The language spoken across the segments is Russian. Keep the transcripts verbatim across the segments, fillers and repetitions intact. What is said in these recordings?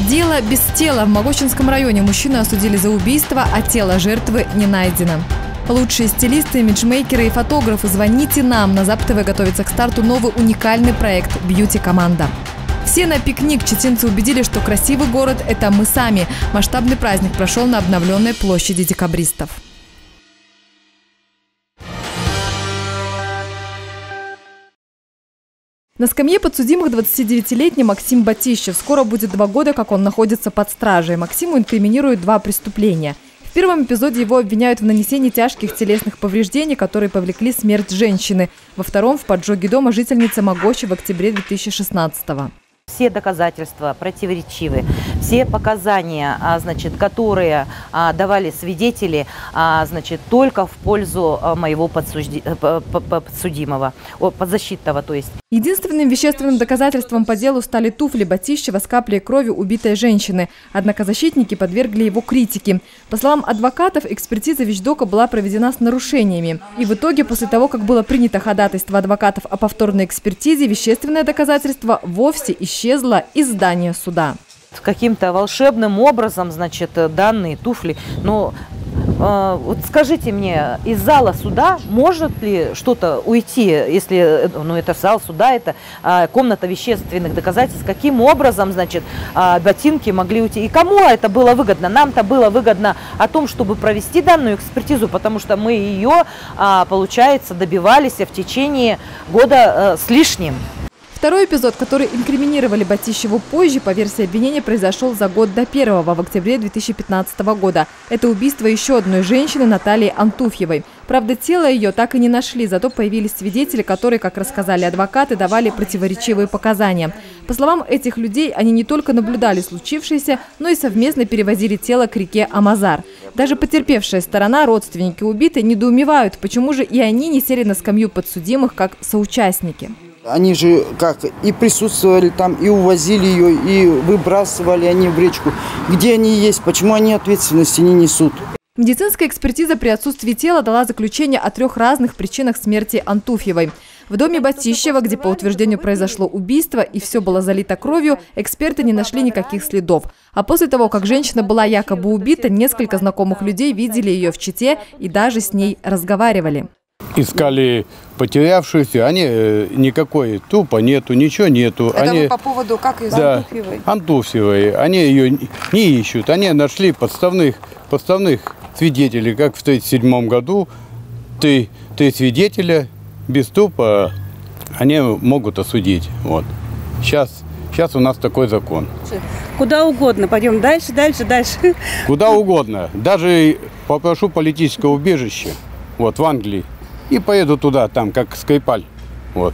Дело без тела. В Могочинском районе мужчину осудили за убийство, а тело жертвы не найдено. Лучшие стилисты, имиджмейкеры и фотографы, звоните нам. На ЗАП-ТВ готовится к старту новый уникальный проект «Бьюти-команда». Все на пикник. Читинцы убедили, что красивый город – это мы сами. Масштабный праздник прошел на обновленной площади декабристов. На скамье подсудимых двадцатидевятилетний Максим Батищев. Скоро будет два года, как он находится под стражей. Максиму инкриминируют два преступления. В первом эпизоде его обвиняют в нанесении тяжких телесных повреждений, которые повлекли смерть женщины. Во втором – в поджоге дома жительницы Могочи в октябре две тысячи шестнадцатого. Все доказательства противоречивы, все показания, значит, которые давали свидетели, значит, только в пользу моего подсужди... подсудимого, подзащитного, то есть. Единственным вещественным доказательством по делу стали туфли Батищева с каплей крови убитой женщины. Однако защитники подвергли его критике. По словам адвокатов, экспертиза вещдока была проведена с нарушениями. И в итоге, после того, как было принято ходатайство адвокатов о повторной экспертизе, вещественное доказательство вовсе исчезло из здания суда. Каким-то волшебным образом, значит, данные туфли, но э, вот скажите мне, из зала суда может ли что-то уйти, если, ну, это зал суда, это э, комната вещественных доказательств, каким образом, значит, э, ботинки могли уйти, и кому это было выгодно? Нам-то было выгодно о том, чтобы провести данную экспертизу, потому что мы ее, э, получается, добивались в течение года э, с лишним. Второй эпизод, который инкриминировали Батищеву позже, по версии обвинения, произошел за год до первого, в октябре две тысячи пятнадцатого года. Это убийство еще одной женщины, Натальи Антуфьевой. Правда, тело ее так и не нашли, зато появились свидетели, которые, как рассказали адвокаты, давали противоречивые показания. По словам этих людей, они не только наблюдали случившееся, но и совместно перевозили тело к реке Амазар. Даже потерпевшая сторона, родственники убитой, недоумевают, почему же и они не сели на скамью подсудимых как соучастники. Они же как и присутствовали там, и увозили ее, и выбрасывали они в речку. Где они есть, почему они ответственности не несут? Медицинская экспертиза при отсутствии тела дала заключение о трех разных причинах смерти Антуфьевой. В доме Батищева, где по утверждению произошло убийство и все было залито кровью, эксперты не нашли никаких следов. А после того, как женщина была якобы убита, несколько знакомых людей видели ее в Чите и даже с ней разговаривали. Искали потерявшуюся, они э, никакой тупо нету, ничего нету. Это они, вы по поводу как из да, Антуфьевой? Антуфьевой. Они ее не ищут, они нашли подставных, подставных свидетелей, как в тысяча девятьсот тридцать седьмом году. Ты, ты свидетеля без тупа, они могут осудить. Вот. Сейчас, сейчас у нас такой закон. Куда угодно, пойдем дальше, дальше, дальше. Куда угодно. Даже попрошу политическое убежище, вот, в Англии. И поеду туда, там, как Скрипаль. Вот.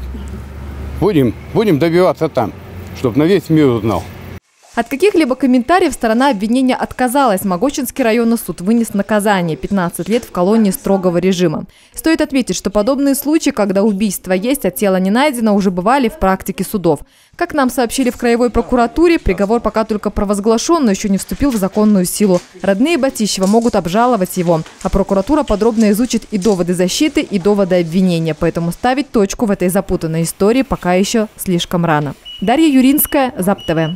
Будем, будем добиваться там, чтобы на весь мир узнал. От каких-либо комментариев сторона обвинения отказалась. Могочинский районный суд вынес наказание – пятнадцать лет в колонии строгого режима. Стоит отметить, что подобные случаи, когда убийство есть, а тело не найдено, уже бывали в практике судов. Как нам сообщили в краевой прокуратуре, приговор пока только провозглашен, но еще не вступил в законную силу. Родные Батищева могут обжаловать его. А прокуратура подробно изучит и доводы защиты, и доводы обвинения. Поэтому ставить точку в этой запутанной истории пока еще слишком рано. Дарья Юринская, ЗАП-ТВ.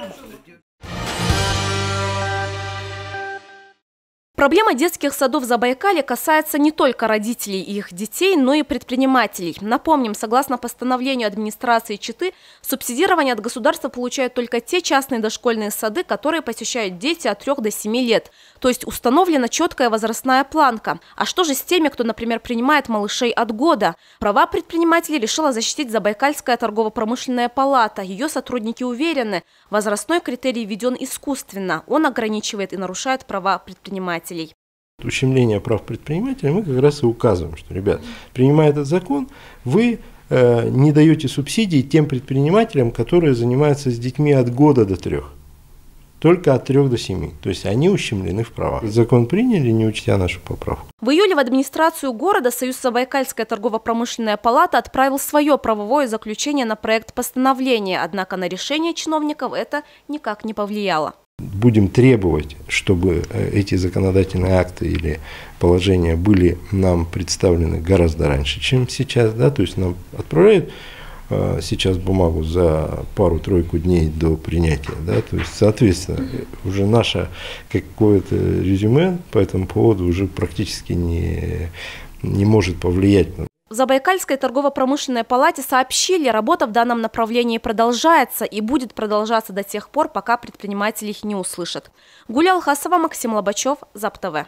Проблема детских садов в Забайкале касается не только родителей и их детей, но и предпринимателей. Напомним, согласно постановлению администрации Читы, субсидирование от государства получают только те частные дошкольные сады, которые посещают дети от трёх до семи лет. То есть установлена четкая возрастная планка. А что же с теми, кто, например, принимает малышей от года? Права предпринимателей решила защитить Забайкальская торгово-промышленная палата. Ее сотрудники уверены, возрастной критерий введен искусственно. Он ограничивает и нарушает права предпринимателей. Ущемление прав предпринимателей мы как раз и указываем, что, ребят, принимая этот закон, вы э, не даете субсидий тем предпринимателям, которые занимаются с детьми от года до трех. Только от трех до семи. То есть они ущемлены в правах. Закон приняли, не учтя нашу поправку. В июле в администрацию города Союз Забайкальская торгово-промышленная палата отправил свое правовое заключение на проект постановления. Однако на решение чиновников это никак не повлияло. Будем требовать, чтобы эти законодательные акты или положения были нам представлены гораздо раньше, чем сейчас. Да? То есть нам отправляют сейчас бумагу за пару-тройку дней до принятия. Да? То есть, соответственно, уже наше какое-то резюме по этому поводу уже практически не, не может повлиять. В Забайкальской торгово-промышленной палате сообщили, работа в данном направлении продолжается и будет продолжаться до тех пор, пока предприниматели их не услышат. Гуля Алхасова, Максим Лобачев, ЗАП-ТВ.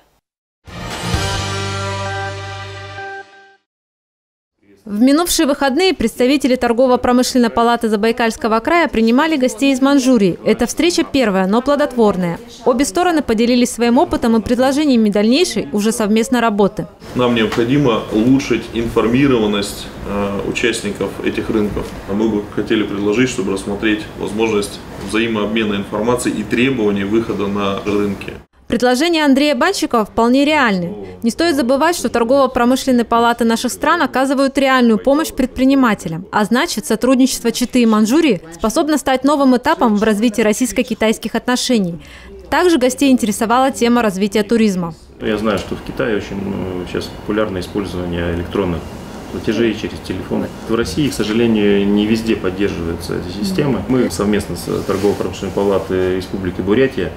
В минувшие выходные представители торгово-промышленной палаты Забайкальского края принимали гостей из Манчжурии. Эта встреча первая, но плодотворная. Обе стороны поделились своим опытом и предложениями дальнейшей уже совместной работы. Нам необходимо улучшить информированность э, участников этих рынков. Мы бы хотели предложить, чтобы рассмотреть возможность взаимообмена информацией и требований выхода на рынки. Предложения Андрея Банщикова вполне реальны. Не стоит забывать, что торгово-промышленные палаты наших стран оказывают реальную помощь предпринимателям. А значит, сотрудничество Читы и Манчжурии способно стать новым этапом в развитии российско-китайских отношений. Также гостей интересовала тема развития туризма. Я знаю, что в Китае очень ну, сейчас популярно использование электронных платежей через телефоны. В России, к сожалению, не везде поддерживаются эти системы. Мы совместно с торгово-промышленной палатой Республики Бурятия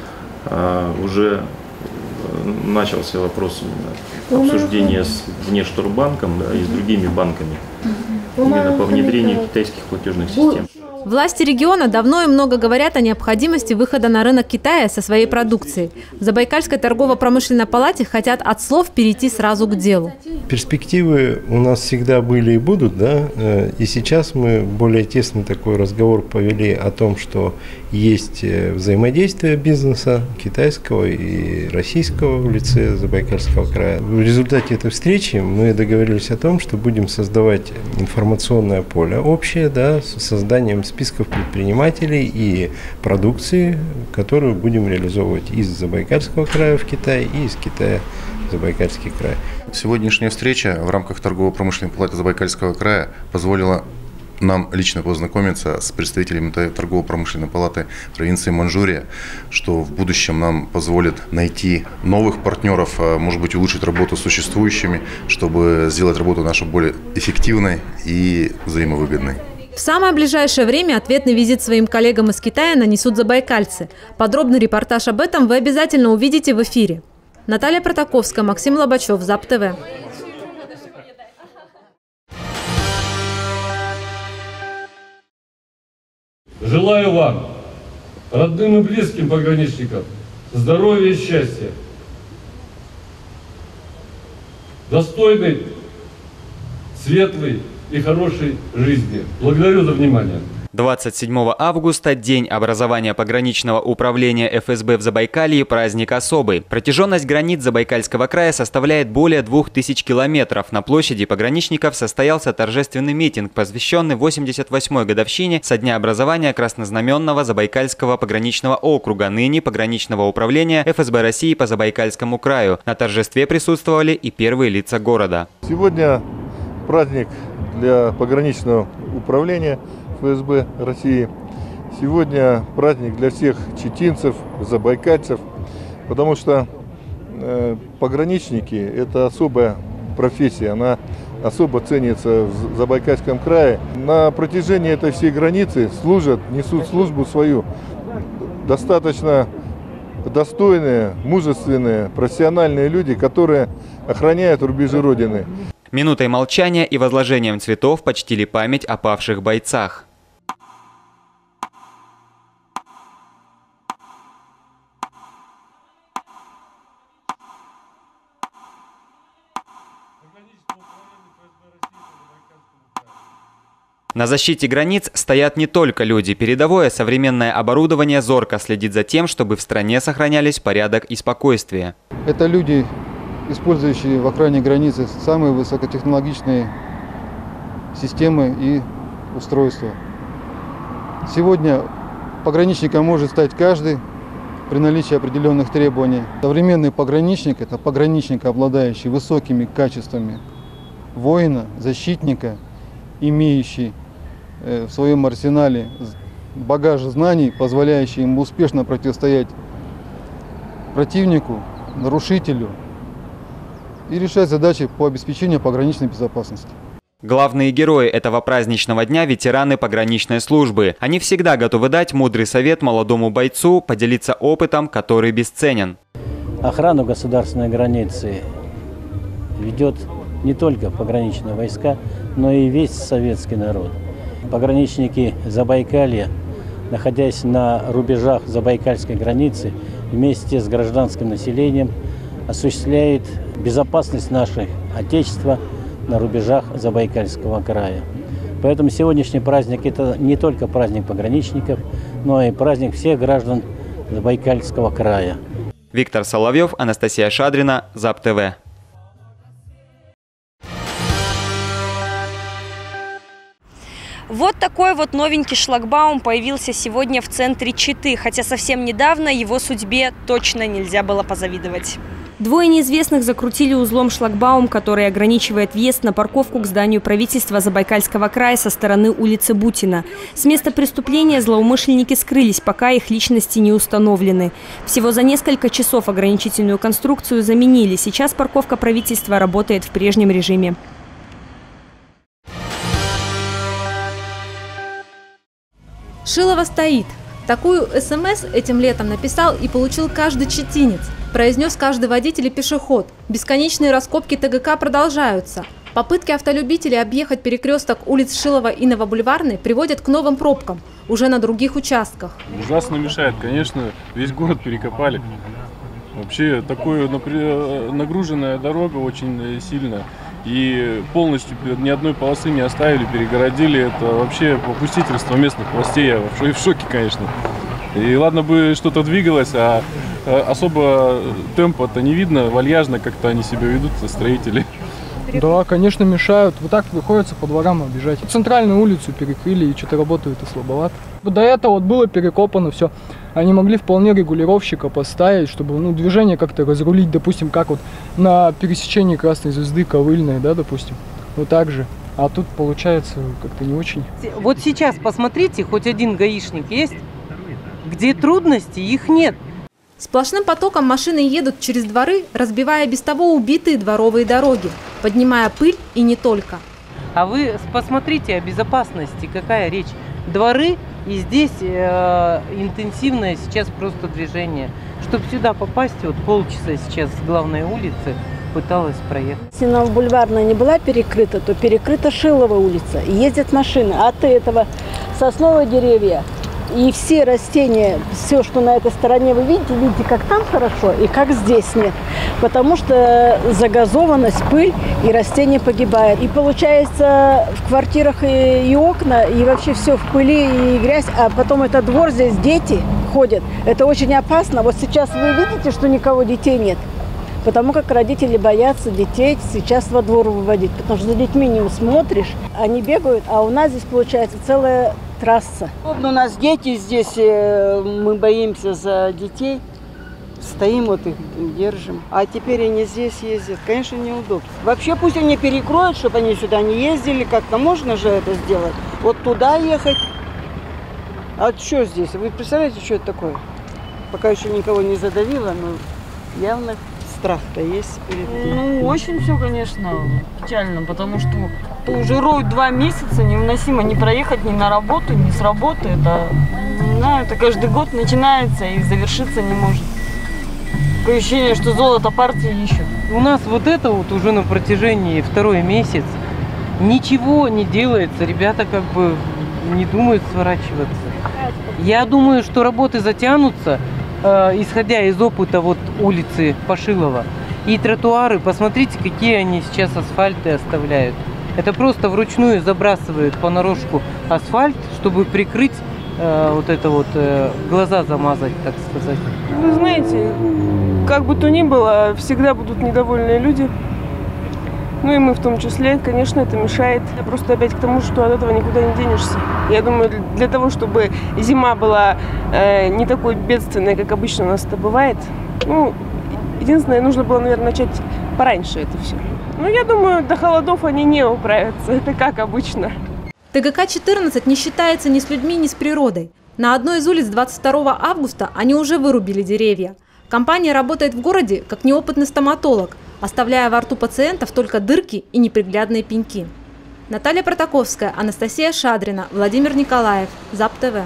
уже начался вопрос обсуждения с Внешторгбанком, да, и с другими банками именно по внедрению китайских платежных систем. Власти региона давно и много говорят о необходимости выхода на рынок Китая со своей продукцией. В Забайкальской торгово-промышленной палате хотят от слов перейти сразу к делу. Перспективы у нас всегда были и будут, да, и сейчас мы более тесный такой разговор повели о том, что есть взаимодействие бизнеса китайского и российского в лице Забайкальского края. В результате этой встречи мы договорились о том, что будем создавать информационное поле общее, да, с созданием списков предпринимателей и продукции, которую будем реализовывать из Забайкальского края в Китай и из Китая в Забайкальский край. Сегодняшняя встреча в рамках торгово-промышленной палаты Забайкальского края позволила нам лично познакомиться с представителями торгово-промышленной палаты провинции Манчжурия, что в будущем нам позволит найти новых партнеров, может быть, улучшить работу с существующими, чтобы сделать работу нашу более эффективной и взаимовыгодной. В самое ближайшее время ответный визит своим коллегам из Китая нанесут забайкальцы. Подробный репортаж об этом вы обязательно увидите в эфире. Наталья Протаковская, Максим Лобачев, ЗАП-ТВ. Желаю вам, родным и близким пограничникам, здоровья и счастья, достойной, светлой и хорошей жизни. Благодарю за внимание. двадцать седьмого августа – день образования пограничного управления эф эс бэ в Забайкалье, праздник особый. Протяженность границ Забайкальского края составляет более двух тысяч километров. На площади пограничников состоялся торжественный митинг, посвященный восемьдесят восьмой годовщине со дня образования краснознаменного Забайкальского пограничного округа, ныне пограничного управления эф эс бэ России по Забайкальскому краю. На торжестве присутствовали и первые лица города. Сегодня праздник для пограничного управления эф эс бэ России. Сегодня праздник для всех читинцев, забайкальцев, потому что э, пограничники – это особая профессия, она особо ценится в Забайкальском крае. На протяжении этой всей границы служат, несут службу свою достаточно достойные, мужественные, профессиональные люди, которые охраняют рубежи Родины. Минутой молчания и возложением цветов почтили память о павших бойцах. На защите границ стоят не только люди. Передовое современное оборудование зорко следит за тем, чтобы в стране сохранялись порядок и спокойствие. Это люди, использующие в охране границы самые высокотехнологичные системы и устройства. Сегодня пограничником может стать каждый при наличии определенных требований. Современный пограничник – это пограничник, обладающий высокими качествами воина, защитника, имеющий в своем арсенале багаж знаний, позволяющий ему успешно противостоять противнику, нарушителю и решать задачи по обеспечению пограничной безопасности. Главные герои этого праздничного дня – ветераны пограничной службы. Они всегда готовы дать мудрый совет молодому бойцу, поделиться опытом, который бесценен. Охрану государственной границы ведет не только пограничные войска, но и весь советский народ. Пограничники Забайкалья, находясь на рубежах забайкальской границы, вместе с гражданским населением осуществляют безопасность нашего Отечества на рубежах Забайкальского края. Поэтому сегодняшний праздник – это не только праздник пограничников, но и праздник всех граждан Забайкальского края. Виктор Соловьев, Анастасия Шадрина, ЗАП-ТВ. Вот такой вот новенький шлагбаум появился сегодня в центре Читы, хотя совсем недавно его судьбе точно нельзя было позавидовать. Двое неизвестных закрутили узлом шлагбаум, который ограничивает въезд на парковку к зданию правительства Забайкальского края со стороны улицы Бутина. С места преступления злоумышленники скрылись, пока их личности не установлены. Всего за несколько часов ограничительную конструкцию заменили. Сейчас парковка правительства работает в прежнем режиме. Шилово стоит. Такую СМС этим летом написал и получил каждый читинец. Произнес каждый водитель и пешеход. Бесконечные раскопки ТГК продолжаются. Попытки автолюбителей объехать перекресток улиц Шилова и Новобульварной приводят к новым пробкам, уже на других участках. Ужасно мешает, конечно, весь город перекопали. Вообще, такая нагруженная дорога очень сильно. И полностью ни одной полосы не оставили, перегородили. Это вообще попустительство местных властей. Я в шоке, конечно. И ладно бы что-то двигалось, а особо темпа-то не видно. Вальяжно как-то они себя ведут, строители. Да, конечно, мешают. Вот так приходится по дворам обижать. Центральную улицу перекрыли, и что-то работает и слабовато. До этого вот было перекопано все. Они могли вполне регулировщика поставить, чтобы ну, движение как-то разрулить, допустим, как вот на пересечении Красной Звезды, Ковыльной, да, допустим. Вот так же. А тут получается как-то не очень. Вот сейчас посмотрите, хоть один гаишник есть, где трудности, их нет. Сплошным потоком машины едут через дворы, разбивая без того убитые дворовые дороги, поднимая пыль и не только. А вы посмотрите о безопасности, какая речь. Дворы, и здесь э, интенсивное сейчас просто движение. Чтобы сюда попасть, вот полчаса сейчас с главной улицы пыталась проехать. Если Новобульварная не была перекрыта, то перекрыта Шилова улица. И ездят машины. А от этого сосновые деревья и все растения, все, что на этой стороне вы видите, видите, как там хорошо и как здесь нет. Потому что загазованность, пыль, и растения погибают. И получается в квартирах и, и окна, и вообще все в пыли и грязь. А потом это двор, здесь дети ходят. Это очень опасно. Вот сейчас вы видите, что никого детей нет. Потому как родители боятся детей сейчас во двор выводить. Потому что за детьми не смотришь, они бегают, а у нас здесь получается целая трасса. У нас дети здесь, мы боимся за детей, стоим вот их держим. А теперь они здесь ездят, конечно, неудобно. Вообще пусть они перекроют, чтобы они сюда не ездили, как-то можно же это сделать. Вот туда ехать. А что здесь? Вы представляете, что это такое? Пока еще никого не задавило, но явно страх-то есть перед этим. Ну, очень все, конечно, печально, потому что уже роют два месяца, невыносимо не проехать ни на работу, ни с работы. Это, не знаю, это каждый год начинается и завершиться не может. Такое ощущение, что золото партии ищут. У нас вот это вот уже на протяжении второй месяц ничего не делается. Ребята как бы не думают сворачиваться. Я думаю, что работы затянутся. Исходя из опыта вот улицы Пашилова и тротуары, посмотрите, какие они сейчас асфальты оставляют. Это просто вручную забрасывают понарошку асфальт, чтобы прикрыть э, вот это вот, э, глаза замазать, так сказать. Вы знаете, как бы то ни было, всегда будут недовольные люди. Ну и мы в том числе, конечно, это мешает. Просто опять к тому, что от этого никуда не денешься. Я думаю, для того, чтобы зима была э, не такой бедственной, как обычно у нас это бывает, ну, единственное, нужно было, наверное, начать пораньше это все. Ну, я думаю, до холодов они не управятся, это как обычно. ТГК четырнадцать не считается ни с людьми, ни с природой. На одной из улиц двадцать второго августа они уже вырубили деревья. Компания работает в городе как неопытный стоматолог, оставляя во рту пациентов только дырки и неприглядные пеньки. Наталья Протаковская, Анастасия Шадрина, Владимир Николаев, ЗАП-ТВ.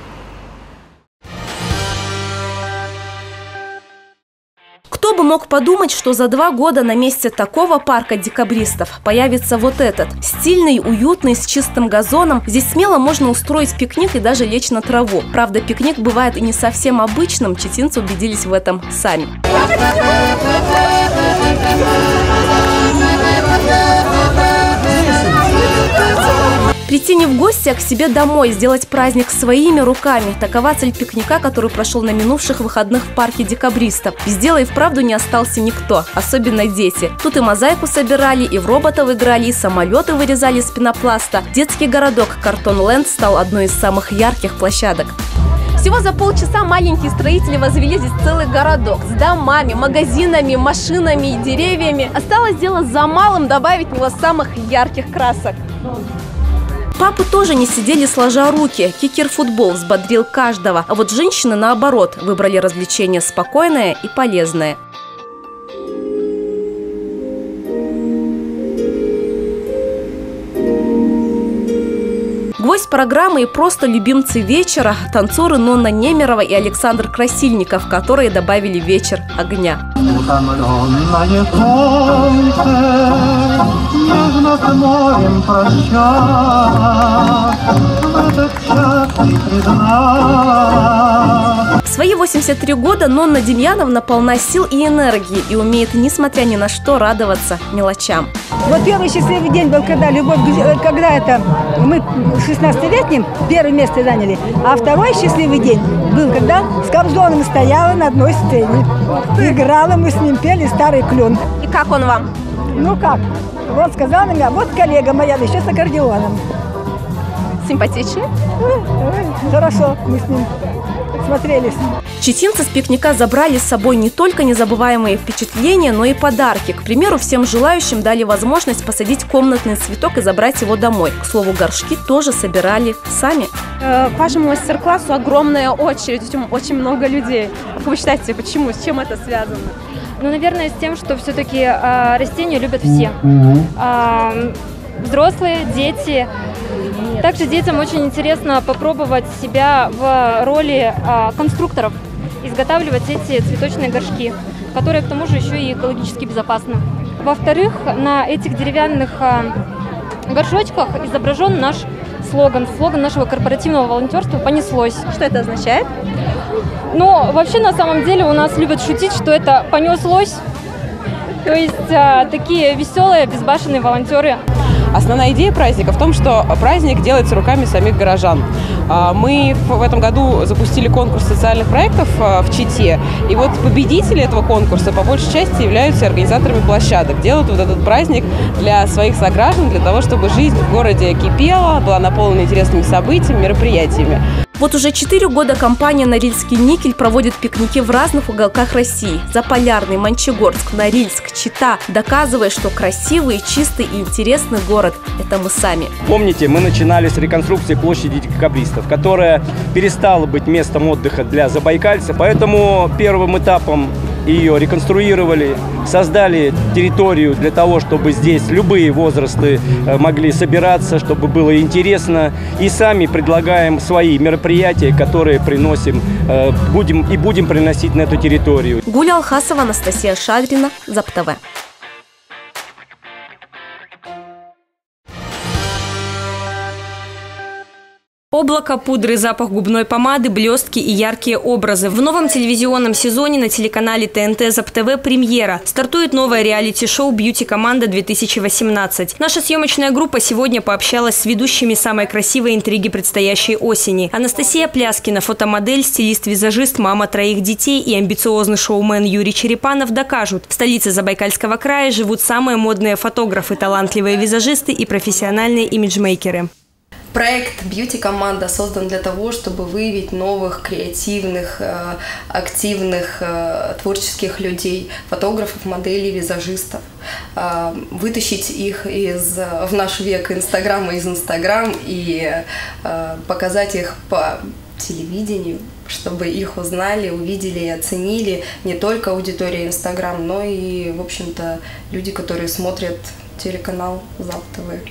Кто бы мог подумать, что за два года на месте такого парка декабристов появится вот этот. Стильный, уютный, с чистым газоном. Здесь смело можно устроить пикник и даже лечь на траву. Правда, пикник бывает и не совсем обычным, читинцы убедились в этом сами. Прийти не в гости, а к себе домой, сделать праздник своими руками. Такова цель пикника, который прошел на минувших выходных в парке декабристов. Без дела и вправду не остался никто, особенно дети. Тут и мозаику собирали, и в роботов играли, и самолеты вырезали из пенопласта. Детский городок Картон-Ленд стал одной из самых ярких площадок. Всего за полчаса маленькие строители возвели здесь целый городок с домами, магазинами, машинами и деревьями. Осталось дело за малым — добавить в него самых ярких красок. Папы тоже не сидели сложа руки. Кикер-футбол взбодрил каждого. А вот женщины, наоборот, выбрали развлечение спокойное и полезное. Гвоздь программы и просто любимцы вечера – танцоры Нонна Немерова и Александр Красильников, которые добавили вечер огня. В свои восемьдесят три года Нонна Демьяновна полна сил и энергии и умеет, несмотря ни на что, радоваться мелочам. Вот первый счастливый день был, когда любовь, когда это мы в шестнадцатилетнем первое место заняли, а второй счастливый день был, когда с Кобзоном стояла на одной сцене. Играла, мы с ним пели «Старый клен». И как он вам? Ну как? Вот сказала на меня, вот коллега моя, да еще с аккордеоном. Симпатичный? Хорошо, мы с ним смотрелись. Читинцы с пикника забрали с собой не только незабываемые впечатления, но и подарки. К примеру, всем желающим дали возможность посадить комнатный цветок и забрать его домой. К слову, горшки тоже собирали сами. К вашему мастер-классу огромная очередь, очень много людей. Как вы считаете, почему, с чем это связано? Ну, наверное, с тем, что все-таки э, растения любят все. Э, взрослые, дети. Также детям очень интересно попробовать себя в роли э, конструкторов, изготавливать эти цветочные горшки, которые, к тому же, еще и экологически безопасны. Во-вторых, на этих деревянных э, горшочках изображен наш слоган, слоган нашего корпоративного волонтерства «Понеслось». Что это означает? Ну, вообще, на самом деле, у нас любят шутить, что это «понеслось». То есть э, такие веселые, безбашенные волонтеры. Основная идея праздника в том, что праздник делается руками самих горожан. Мы в этом году запустили конкурс социальных проектов в Чите, и вот победители этого конкурса по большей части являются организаторами площадок, делают вот этот праздник для своих сограждан, для того, чтобы жизнь в городе кипела, была наполнена интересными событиями, мероприятиями. Вот уже четыре года компания «Норильский никель» проводит пикники в разных уголках России. Заполярный, Мончегорск, Норильск, Чита, доказывая, что красивый, чистый и интересный город – это мы сами. Помните, мы начинали с реконструкции площади декабристов, которая перестала быть местом отдыха для забайкальцев, поэтому первым этапом ее реконструировали, создали территорию для того, чтобы здесь любые возрасты могли собираться, чтобы было интересно. И сами предлагаем свои мероприятия, которые приносим, будем и будем приносить на эту территорию. Гуля Алхасова, Анастасия Шадрина, ЗАП-ТВ. Облако пудры, запах губной помады, блестки и яркие образы. В новом телевизионном сезоне на телеканале ТНТ ЗАП-ТВ премьера. Стартует новое реалити-шоу «Бьюти-команда-две тысячи восемнадцать». Наша съемочная группа сегодня пообщалась с ведущими самой красивой интриги предстоящей осени. Анастасия Пляскина, фотомодель, стилист-визажист, мама троих детей и амбициозный шоумен Юрий Черепанов докажут: в столице Забайкальского края живут самые модные фотографы, талантливые визажисты и профессиональные имиджмейкеры. Проект «Бьюти-команда» создан для того, чтобы выявить новых, креативных, активных, творческих людей, фотографов, моделей, визажистов, вытащить их из, в наш век Инстаграма из Инстаграм и показать их по телевидению, чтобы их узнали, увидели и оценили не только аудитория Инстаграм, но и, в общем-то, люди, которые смотрят телеканал ЗАП-ТВ.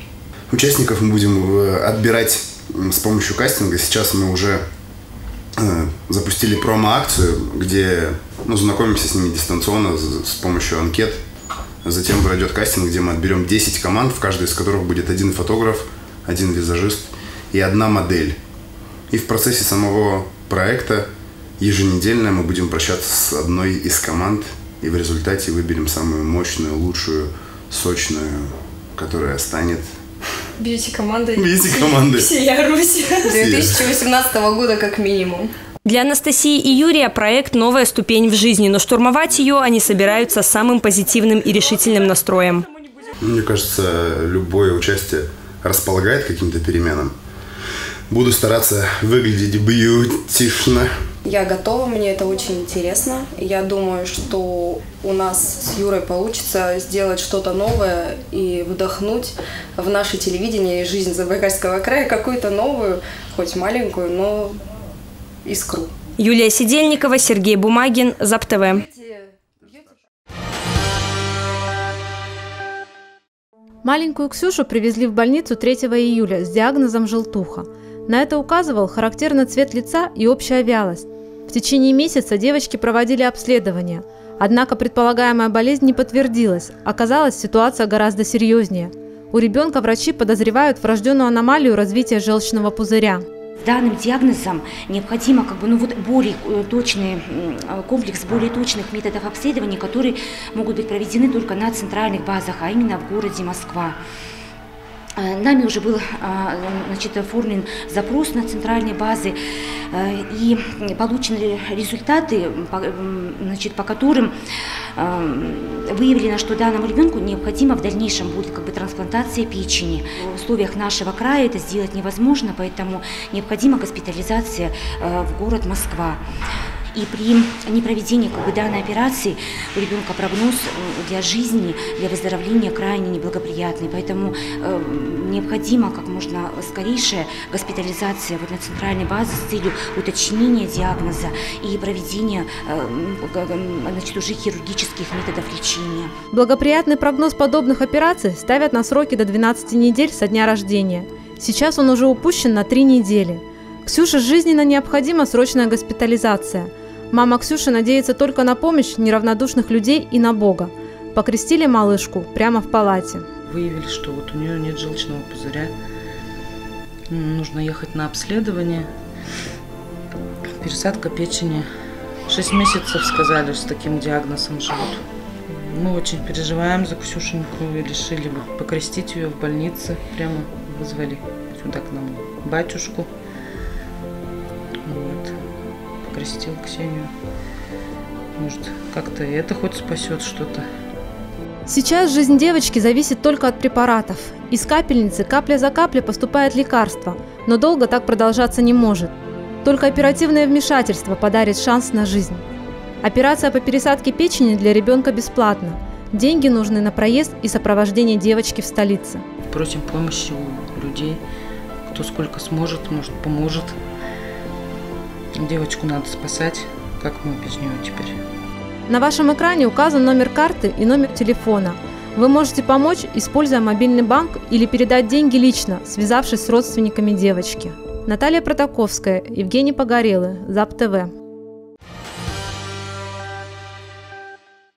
Участников мы будем отбирать с помощью кастинга. Сейчас мы уже запустили промо-акцию, где ну, знакомимся с ними дистанционно с помощью анкет. Затем пройдет кастинг, где мы отберем десять команд, в каждой из которых будет один фотограф, один визажист и одна модель. И в процессе самого проекта еженедельно мы будем прощаться с одной из команд и в результате выберем самую мощную, лучшую, сочную, которая станет бьюти-командой бьюти-командой всея Руси две тысячи восемнадцатого года как минимум. Для Анастасии и Юрия проект «Новая ступень в жизни», но штурмовать ее они собираются самым позитивным и решительным настроем. Мне кажется, любое участие располагает к каким-то переменам. Буду стараться выглядеть бьютишно. Я готова, мне это очень интересно. Я думаю, что у нас с Юрой получится сделать что-то новое и вдохнуть в наше телевидение и жизнь Забайкальского края какую-то новую, хоть маленькую, но искру. Юлия Сидельникова, Сергей Бумагин, ЗАП-ТВ. Маленькую Ксюшу привезли в больницу третьего июля с диагнозом желтуха. На это указывал характерный цвет лица и общая вялость. В течение месяца девочки проводили обследование, однако предполагаемая болезнь не подтвердилась. Оказалось, ситуация гораздо серьезнее. У ребенка врачи подозревают врожденную аномалию развития желчного пузыря. Данным диагнозом необходимо как бы, ну, вот более точный комплекс более точных методов обследования, которые могут быть проведены только на центральных базах, а именно в городе Москва. Нами уже был значит, оформлен запрос на центральные базы, и получены результаты, значит, по которым выявлено, что данному ребенку необходимо в дальнейшем будет как бы трансплантация печени. В условиях нашего края это сделать невозможно, поэтому необходима госпитализация в город Москва. И при непроведении как бы, данной операции у ребенка прогноз для жизни, для выздоровления крайне неблагоприятный. Поэтому э, необходима как можно скорейшая госпитализация вот, на центральной базе с целью уточнения диагноза и проведения э, значит, уже хирургических методов лечения. Благоприятный прогноз подобных операций ставят на сроки до двенадцати недель со дня рождения. Сейчас он уже упущен на три недели. Ксюше жизненно необходима срочная госпитализация. Мама Ксюши надеется только на помощь неравнодушных людей и на Бога. Покрестили малышку прямо в палате. Выявили, что вот у нее нет желчного пузыря. Нужно ехать на обследование. Пересадка печени. Шесть месяцев, сказали, с таким диагнозом живут. Мы очень переживаем за Ксюшеньку и решили покрестить ее в больнице. Прямо вызвали сюда к нам батюшку. Вот. Покрестил Ксению. Может, как-то это хоть спасет что-то. Сейчас жизнь девочки зависит только от препаратов. Из капельницы капля за каплей поступает лекарство, но долго так продолжаться не может. Только оперативное вмешательство подарит шанс на жизнь. Операция по пересадке печени для ребенка бесплатна. Деньги нужны на проезд и сопровождение девочки в столице. Просим помощи у людей, кто сколько сможет, может, поможет. Девочку надо спасать. Как мы без нее теперь? На вашем экране указан номер карты и номер телефона. Вы можете помочь, используя мобильный банк, или передать деньги лично, связавшись с родственниками девочки. Наталья Протаковская, Евгений Погорелый, ЗАП-ТВ.